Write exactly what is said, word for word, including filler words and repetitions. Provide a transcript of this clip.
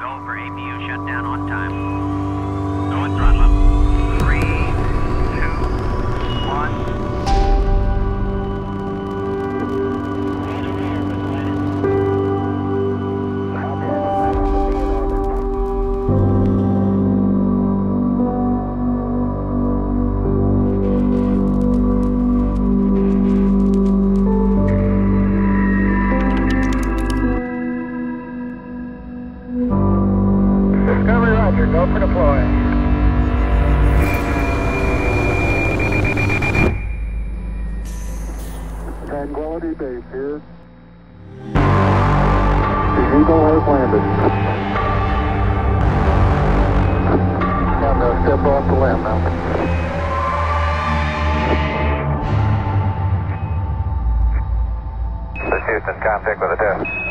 Go for A P U shutdown on time. Go and throttle up. Three, two, one. Discovery, Roger. Go for deploy. Tranquility Base here. The Eagle has landed. I'm going to step off the land now. This is Houston, contact with the test.